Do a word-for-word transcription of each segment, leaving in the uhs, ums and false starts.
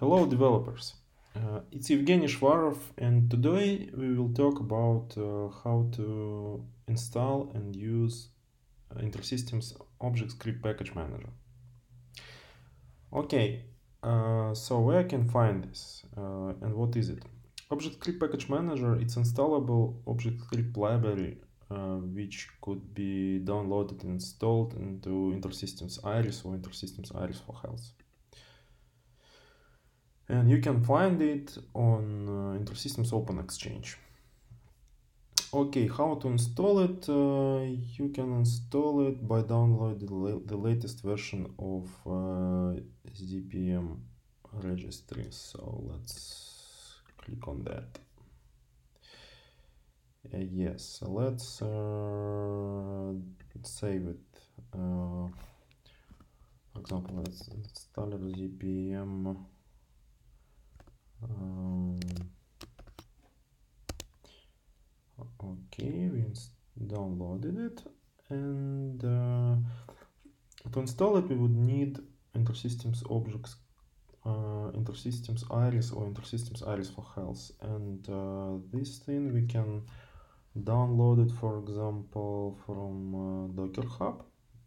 Hello developers, uh, it's Evgeny Shvarov, and today we will talk about uh, how to install and use uh, InterSystems Object Script Package Manager. Okay, uh, so where I can find this uh, and what is it? Object Script Package Manager, it's installable object script library uh, which could be downloaded and installed into InterSystems Iris or InterSystems Iris for Health. And you can find it on uh, InterSystems Open Exchange. Okay, how to install it? Uh, you can install it by downloading the, la the latest version of uh, Z P M registry. So let's click on that. Uh, yes, let's uh, save it. Uh, for example, let's install Z P M. Um, okay, we downloaded it, and uh, to install it we would need InterSystems objects, uh, InterSystems Iris or InterSystems Iris for Health, and uh, this thing we can download it, for example, from uh, Docker Hub.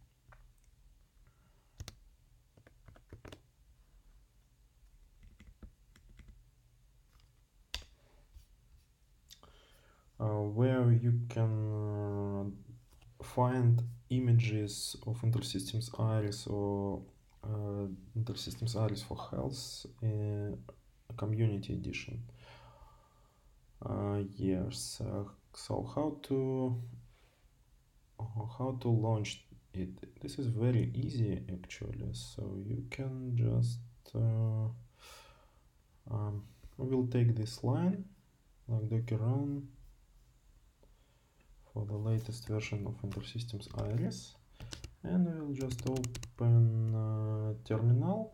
Uh, where you can uh, find images of InterSystems Iris or uh, InterSystems Iris for Health in Community Edition. Uh, yes. Uh, so how to uh, how to launch it? This is very easy actually. So you can just uh, um, we will take this line like docker run for the latest version of InterSystems Iris, and we will just open uh, terminal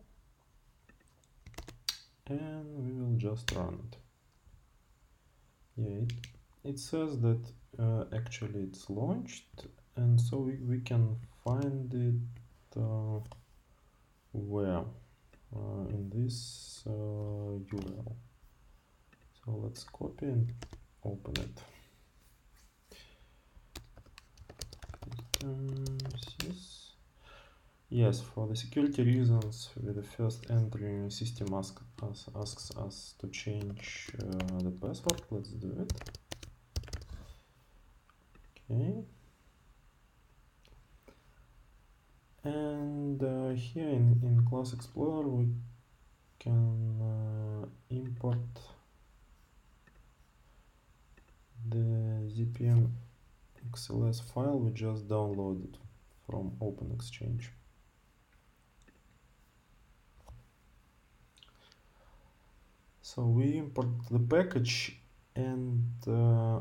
and we will just run it. Yeah, it, it says that uh, actually it's launched, and so we, we can find it uh, where uh, in this uh, U R L. So let's copy and open it. Um, yes. Yes, for the security reasons, with the first entry, system ask us, asks us to change uh, the password. Let's do it. Okay. And uh, here in, in Class Explorer, we can uh, import the Z P M X L S file we just downloaded from Open Exchange. So we import the package, and uh,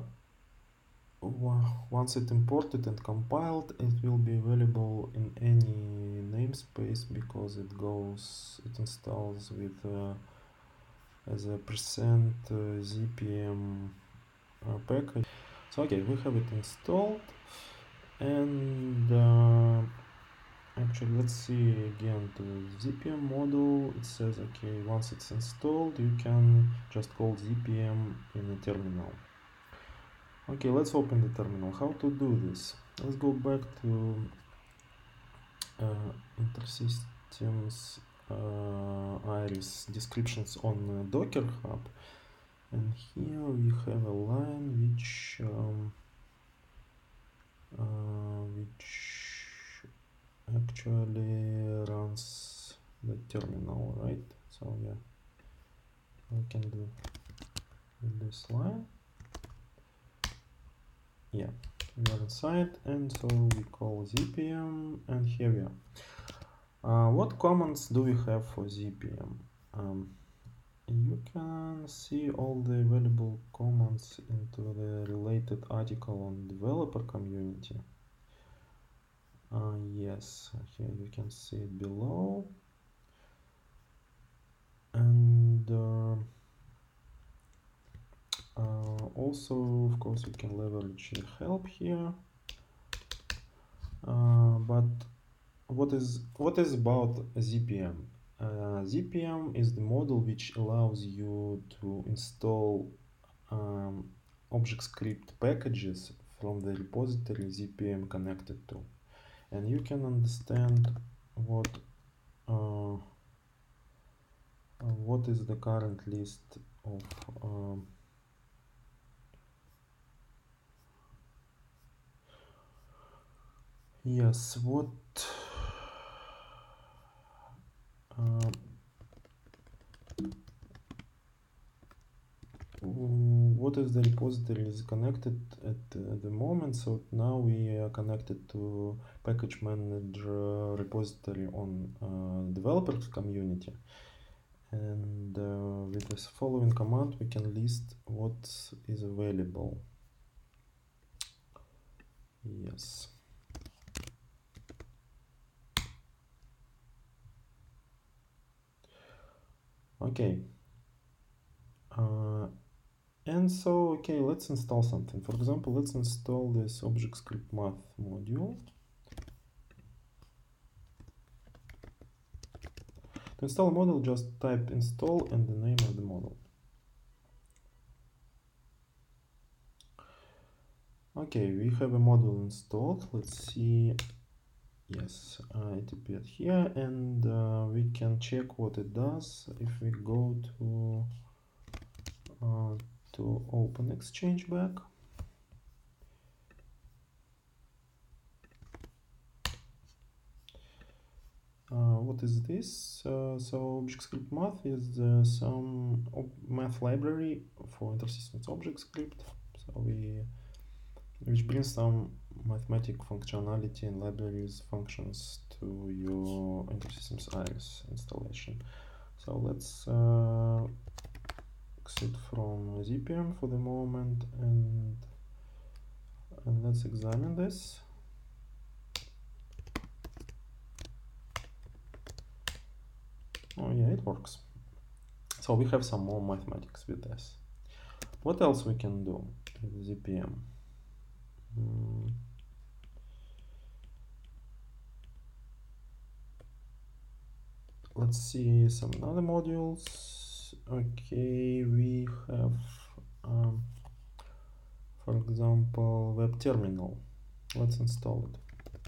once it imported and compiled, it will be available in any namespace because it goes, it installs with uh, as a percent uh, Z P M uh, package. So okay, we have it installed, and uh, actually let's see again to Z P M module. It says okay, once it's installed you can just call Z P M in a terminal. Okay, let's open the terminal. How to do this? Let's go back to uh, InterSystems uh, Iris descriptions on uh, Docker Hub, and here we have a line which um, uh, which actually runs the terminal, right? So yeah, we can do this line. Yeah, we are inside, and so we call Z P M, and here we are. Uh, what commands do we have for Z P M? Um, you can see all the available commands into the related article on developer community. Uh, yes, here you can see it below. And uh, uh, also, of course, you can leverage the help here. Uh, but what is what is about Z P M? Uh, Z P M is the model which allows you to install um, ObjectScript packages from the repository Z P M connected to. And you can understand what uh, what is the current list of um, yes, what uh, what is the repository is connected at uh, the moment. So now we are connected to package manager repository on uh, developers community, and uh, with this following command we can list what is available. Yes. Okay. Uh, and so, okay, let's install something. For example, let's install this ObjectScript math module. To install a model, just type install and the name of the model. Okay, we have a module installed. Let's see. Yes, uh, it appeared here, and uh, we can check what it does if we go to uh, to open Exchange back. Uh, what is this? Uh, so ObjectScript Math is uh, some math library for InterSystems ObjectScript. So we which brings some mathematic functionality and libraries functions to your InterSystems Iris installation. So let's uh, exit from Z P M for the moment, and and let's examine this. Oh yeah, it works. So we have some more mathematics with this. What else we can do with Z P M? Mm. Let's see some other modules. Okay, we have, um, for example, web terminal. Let's install it.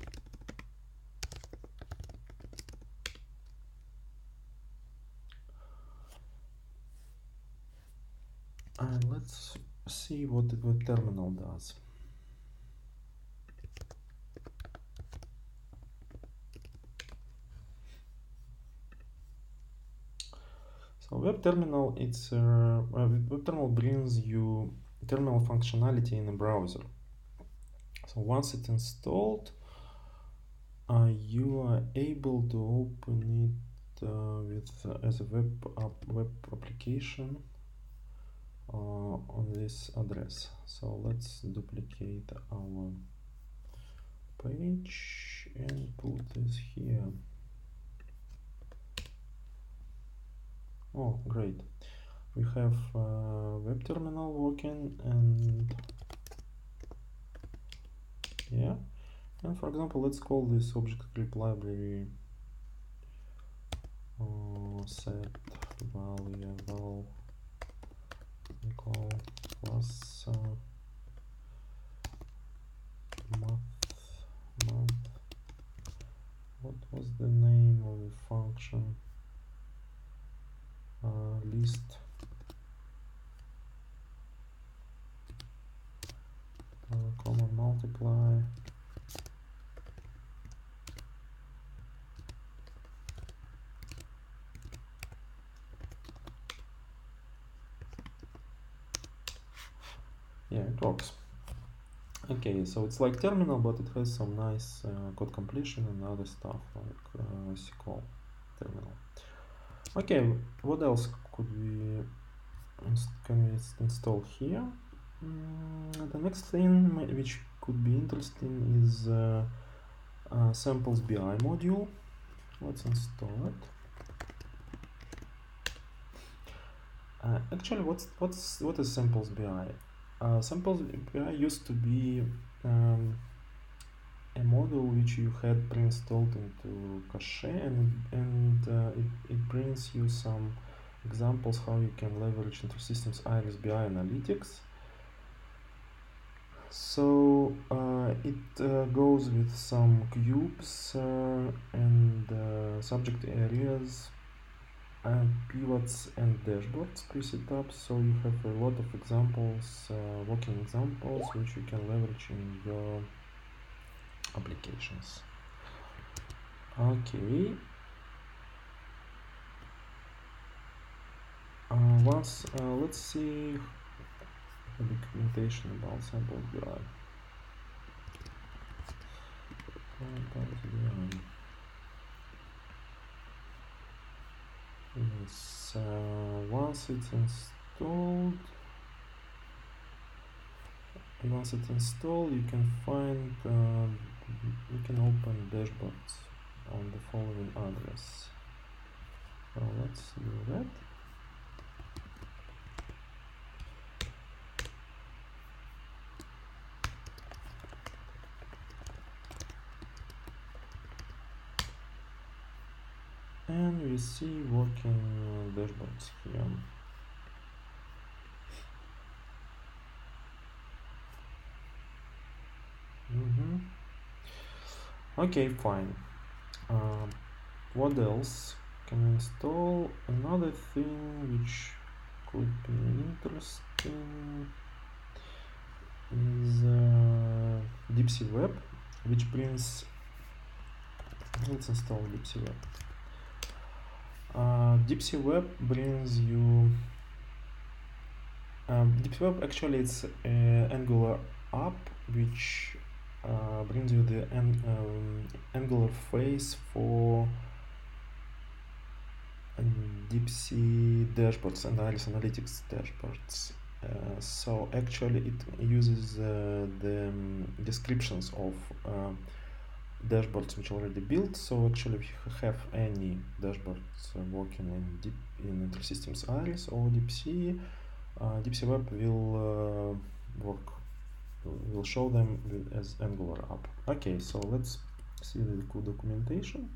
And let's see what the web terminal does. So web terminal, it's uh, web terminal brings you terminal functionality in a browser. So once it's installed, uh, you are able to open it uh, with uh, as a web app, web application uh, on this address. So let's duplicate our page and put this here. Oh, great. We have uh, web terminal working, and yeah. And for example, let's call this ObjectScript library uh, set variable equal plus uh, math math. What was the name of the function? Uh, list uh, common multiply. Yeah, it works. Okay, so it's like terminal, but it has some nice uh, code completion and other stuff like uh, S Q L terminal. Okay, what else could we can we install here? Mm, the next thing which could be interesting is uh, uh, Samples B I module. Let's install it. Uh, actually, what's what's what is Samples B I? Uh, Samples B I used to be um, a module which you had pre-installed into Cache, and, and uh, it, it brings you some examples how you can leverage InterSystems Iris B I analytics. So uh, it uh, goes with some cubes uh, and uh, subject areas and pivots and dashboards preset up, so you have a lot of examples, uh, working examples, which you can leverage in your applications. Okay. Uh, once uh, let's see the documentation about sample B I. Yes, uh, once it's installed, once it's installed, you can find, uh, you can open dashboards on the following address. So let's do that. And we see working uh, dashboards here. Mm-hmm. Okay, fine. Uh, what else can we install? Another thing which could be interesting is uh, DeepSeaWeb, which brings. Let's install DeepSeaWeb. Uh, DeepSeaWeb brings you. Um, DeepSeaWeb actually it's an Angular app which uh, brings you the an, um, Angular face for um, DeepSea dashboards and Iris Analytics dashboards. Uh, so actually it uses uh, the um, descriptions of uh, dashboards which are already built. So actually if you have any dashboards uh, working in deep in InterSystems Iris or DeepSea, uh, DeepSeaWeb will uh, work will show them with, as Angular app. Okay, so let's see the good documentation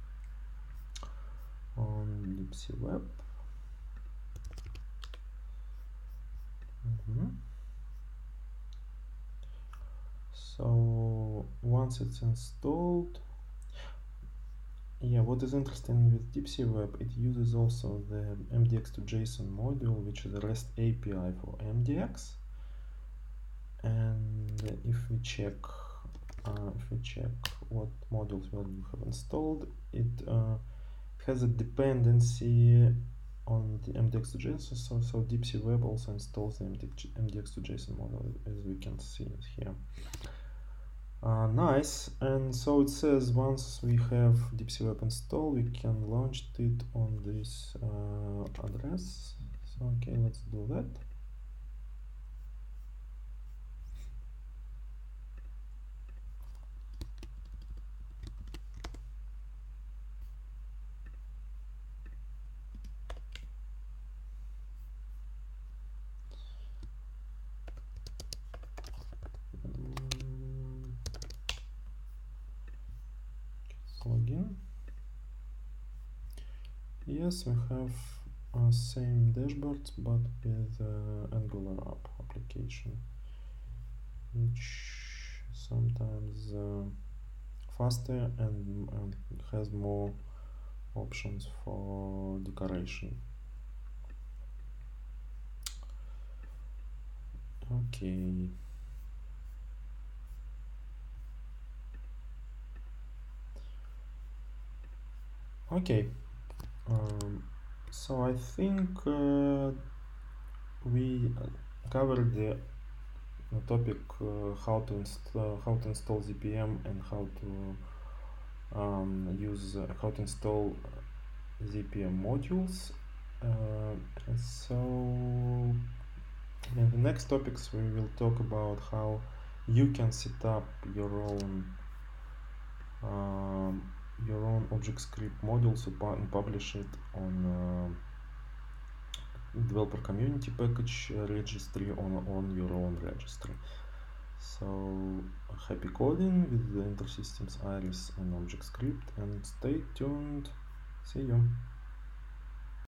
on DeepSeaWeb. Mm-hmm. So once it's installed, yeah, what is interesting with DeepSeaWeb, it uses also the M D X to JSON module, which is a REST A P I for M D X. And if we check, uh, if we check what modules will you have installed, it uh, has a dependency on the M D X to JSON. So, so DeepSeaWeb also installs the M D X to JSON model, as we can see here. Uh, nice. And so it says once we have DeepSeaWeb installed, we can launch it on this uh, address. So okay, let's do that. Login. Yes, we have uh, same dashboards, but with uh, Angular app application, which sometimes uh, faster and, and has more options for decoration. Okay. Okay. Um, so I think uh, we covered the, the topic uh, how to install how to install Z P M and how to um, use uh, how to install Z P M modules. Uh, so in the next topics we will talk about how you can set up your own um, your own ObjectScript modules and publish it on uh, developer community package registry on, on your own registry. So happy coding with the InterSystems Iris and ObjectScript, and stay tuned. See you.